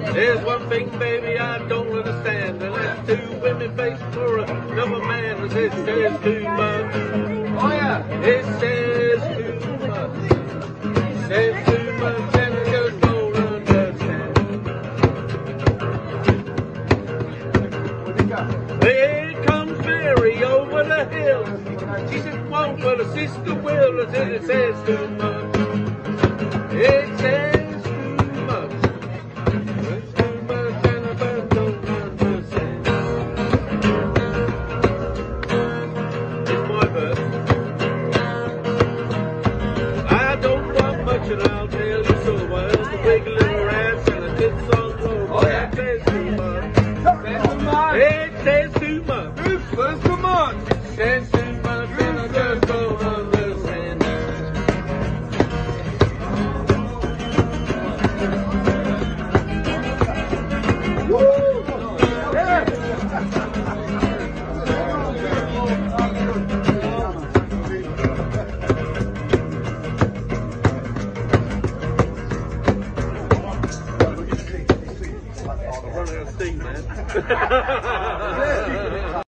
There's one thing, baby, I don't understand, and that's two women facing for another man. It says too much. Oh yeah. It says too much. It says too much, and I just don't understand. What you got? Here comes Mary over the hill. She said, "Won't, but her sister will." I said, "It says too much. It says too much. It's too much, and I just don't understand." It's my verse. I don't want much, and I'll tell you so. I heard the big little rats and I did some low. Oh, yeah. It says too much. Says too much. It says too much. It says too much. Says too much, and I just don't understand. Woo! Yeah. I'm running out of steam, man.